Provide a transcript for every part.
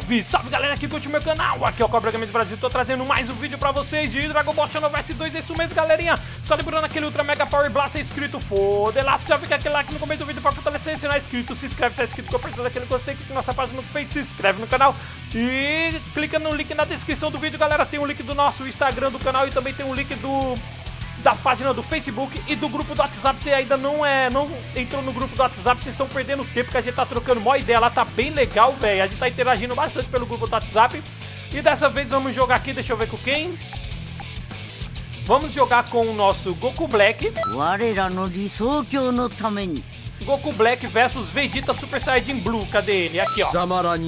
Salve, salve galera que curte o meu canal, aqui é o Cobra Games Brasil, tô trazendo mais um vídeo pra vocês de Dragon Ball Xenoverse 2, isso mesmo galerinha, só lembrando aquele Ultra Mega Power Blaster escrito Fodelaço, já fica aquele like no começo do vídeo pra fortalecer, se não é inscrito, se inscreve, se é inscrito, compartilha aquele gostei, clica na nossa página no Face, se inscreve no canal e clica no link na descrição do vídeo galera, tem o link do nosso Instagram do canal e também tem o link da página do Facebook e do grupo do WhatsApp. Se ainda não entrou no grupo do WhatsApp, vocês estão perdendo tempo, que a gente tá trocando mó ideia lá, tá bem legal, velho. A gente tá interagindo bastante pelo grupo do WhatsApp. E dessa vez vamos jogar aqui, deixa eu ver com quem. Vamos jogar com o nosso Goku Black. Goku Black versus Vegeta Super Saiyajin Blue, cadê ele? Aqui, ó.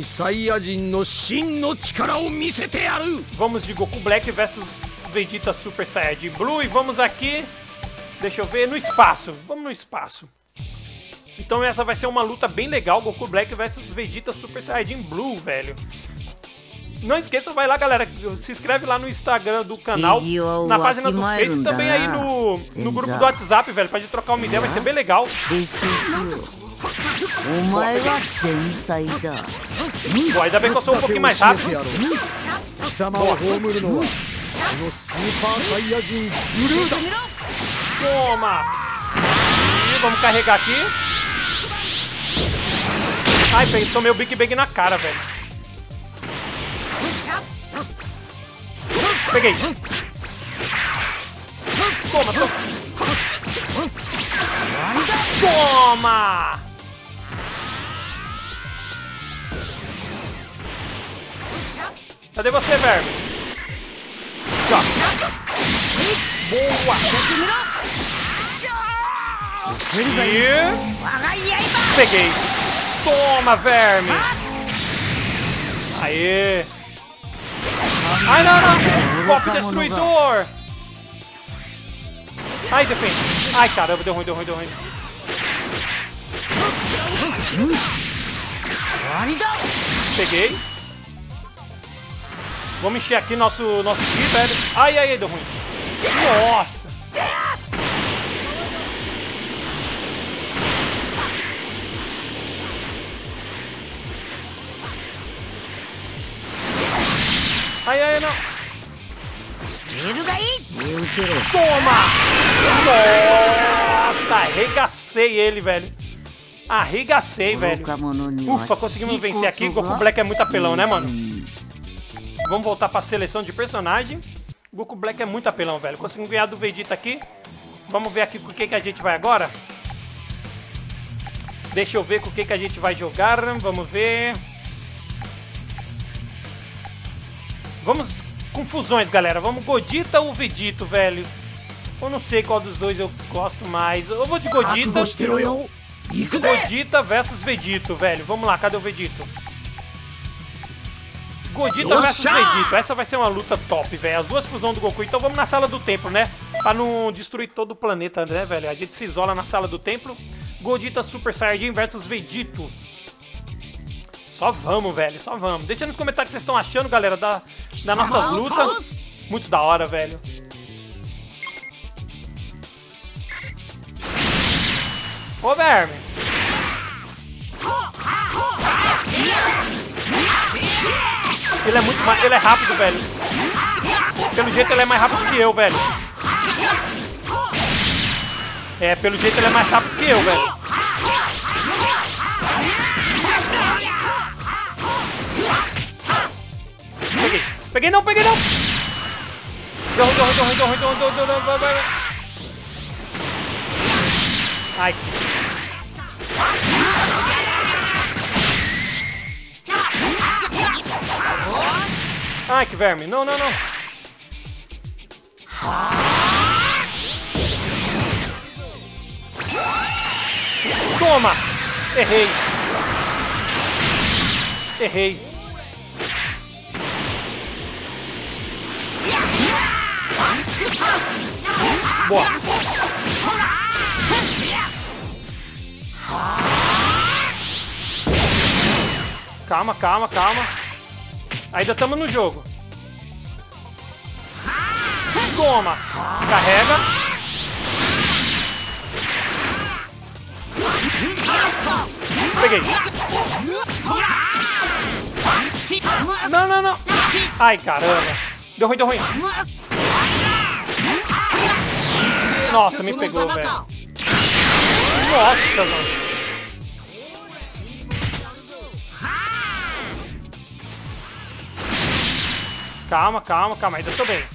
Vamos de Goku Black versus Vegeta Super Saiyajin Blue e vamos aqui, deixa eu ver, no espaço. Vamos no espaço. Então essa vai ser uma luta bem legal, Goku Black versus Vegeta Super Saiyajin Blue, velho. Não esqueça, vai lá galera, se inscreve lá no Instagram do canal, na página do Face e também aí no grupo do WhatsApp, velho, pra gente trocar uma ideia, vai ser bem legal. Pô, ainda bem que eu sou um pouquinho mais rápido. Toma! E vamos carregar aqui. Ai, tomei o Big Bang na cara, velho. Peguei. Toma, toma. Toma! Cadê você, verme? Boa! E... peguei! Toma, verme! Aê! Ai, não, não! Golpe destruidor! Ai, defende! Ai, caramba, deu ruim, deu ruim, deu ruim. Peguei! Vamos encher aqui nosso ki, velho. Ai, ai, ai, deu ruim. Nossa! Ai, ai, não. Toma! Nossa, arregacei ele, velho. Arregacei, velho. Ufa, conseguimos vencer aqui. Goku Black é muito apelão, né, mano? Vamos voltar pra seleção de personagem. Goku Black é muito apelão, velho. Conseguimos ganhar do Vegeta aqui. Vamos ver aqui com o que a gente vai agora. Deixa eu ver com o que a gente vai jogar. Vamos ver. Vamos com fusões, galera. Vamos Godita ou Vegito, velho. Eu não sei qual dos dois eu gosto mais. Eu vou de Godita. Godita versus Vegito, velho. Vamos lá, cadê o Vegito? Godita versus Vegito, essa vai ser uma luta top, velho. As duas fusões do Goku, então vamos na sala do templo, né? Pra não destruir todo o planeta, né, velho? A gente se isola na sala do templo. Godita Super Saiyajin versus Vegito. Só vamos, velho, só vamos. Deixa nos comentários o que vocês estão achando, galera, das nossas lutas. Muito da hora, velho. Ô, verme. Ele é muito mais... ele é rápido, velho. Pelo jeito ele é mais rápido que eu, velho. É, pelo jeito ele é mais rápido que eu, velho. Peguei. Peguei não, peguei não. Deu ruim. Ai. Ai, que verme. Não, não, não. Toma! Errei. Errei. Boa. Calma, calma, calma. Ainda estamos no jogo. Toma! Carrega. Peguei. Não, não, não. Ai, caramba. Deu ruim, deu ruim. Nossa, me pegou, velho. Nossa, mano. Calma, calma, calma. Ainda tô bem.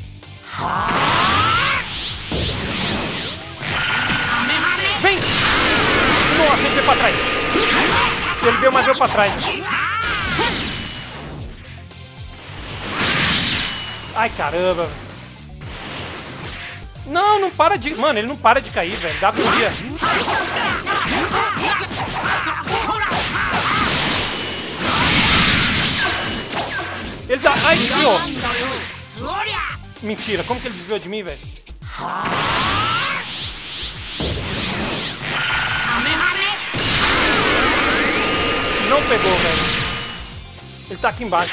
Vem! Nossa, ele veio pra trás. Ele veio, mas veio pra trás. Ai, caramba. Não, não para de... Mano, ele não para de cair, velho. Dá agonia. Ele tá... Ai, desviou. Mentira, como que ele desviou de mim, velho? Não pegou, velho. Ele tá aqui embaixo.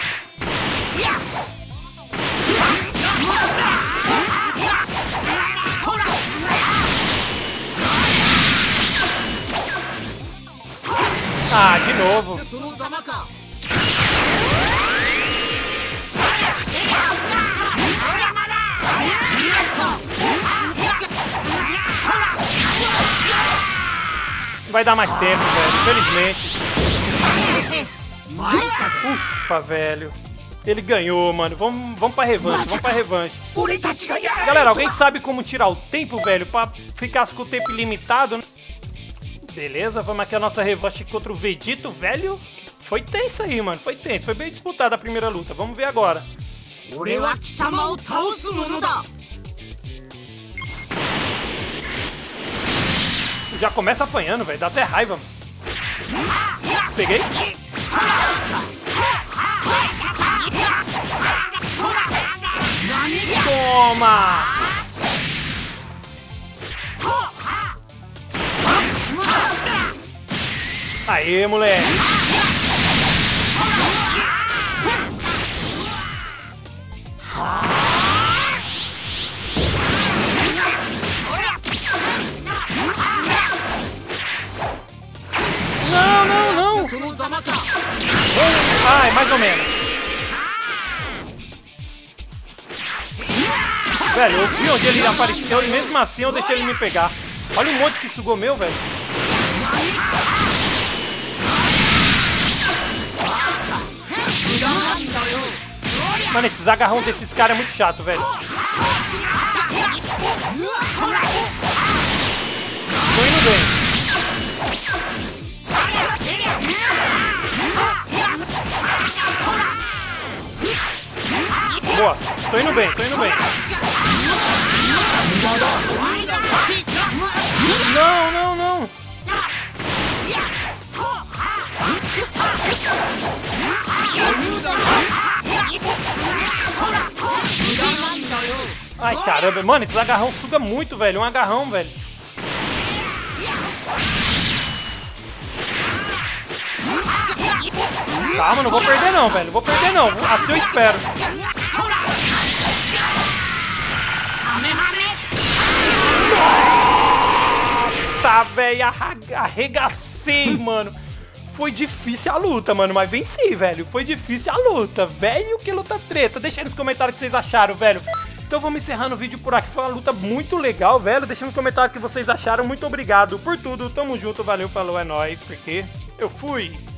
Ah, de novo. Vai dar mais tempo, velho, infelizmente. Ufa, velho. Ele ganhou, mano. Vamos pra revanche, vamos pra revanche. Galera, alguém sabe como tirar o tempo, velho? Pra ficar com o tempo ilimitado, né? Beleza, vamos aqui a nossa revanche contra o Vegito, velho. Foi tenso aí, mano. Foi tenso. Foi bem disputada a primeira luta. Vamos ver agora. Já começa apanhando, velho. Dá até raiva, mano. Peguei. Toma! Aê, moleque! Não, não, não! Ai, mais ou menos. Velho, eu vi onde ele apareceu e mesmo assim eu deixei ele me pegar. Olha o monte que sugou meu, velho. Mano, esses agarrão desses caras é muito chato, velho. Tô indo bem. Boa, tô indo bem, tô indo bem. Não, não, não. Ai, caramba, mano, esse agarrão suga muito, velho. Um agarrão, velho. Calma, não vou perder não, velho. Não vou perder não. Assim eu espero. Nossa, velho. Arregacei, mano. Foi difícil a luta, mano. Mas venci, velho. Foi difícil a luta. Velho, que luta treta. Deixa aí nos comentários o que vocês acharam, velho. Então vamos encerrando o vídeo por aqui. Foi uma luta muito legal, velho. Deixa nos comentários o que vocês acharam. Muito obrigado por tudo. Tamo junto. Valeu, falou, é nóis. Porque eu fui.